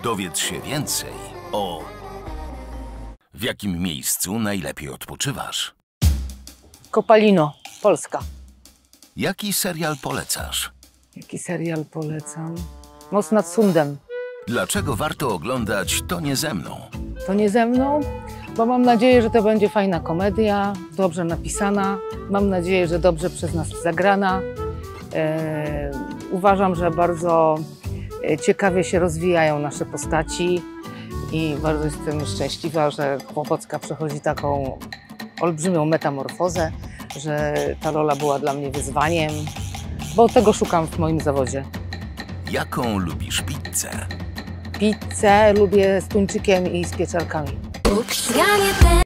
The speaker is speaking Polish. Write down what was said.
Dowiedz się więcej o... W jakim miejscu najlepiej odpoczywasz? Kopalino, Polska. Jaki serial polecasz? Jaki serial polecam? Moc nad Sundem. Dlaczego warto oglądać To nie ze mną? To nie ze mną, bo mam nadzieję, że to będzie fajna komedia, dobrze napisana. Mam nadzieję, że dobrze przez nas zagrana. Uważam, że bardzo ciekawie się rozwijają nasze postaci i bardzo jestem szczęśliwa, że Kłopoцka przechodzi taką olbrzymią metamorfozę, że ta rola była dla mnie wyzwaniem, bo tego szukam w moim zawodzie. Jaką lubisz pizzę? Pizzę lubię z tuńczykiem i z pieczarkami.